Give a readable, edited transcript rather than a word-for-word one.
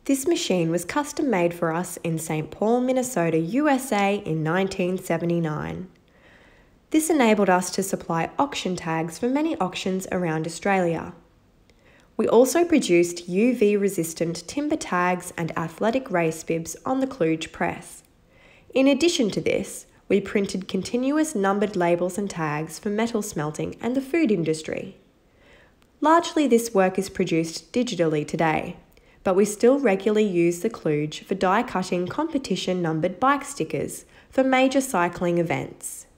This machine was custom made for us in St. Paul, Minnesota, USA in 1979. This enabled us to supply auction tags for many auctions around Australia. We also produced UV-resistant timber tags and athletic race bibs on the Kluge Press. In addition to this, we printed continuous numbered labels and tags for metal smelting and the food industry. Largely this work is produced digitally today, but we still regularly use the Kluge for die-cutting competition-numbered bike stickers for major cycling events.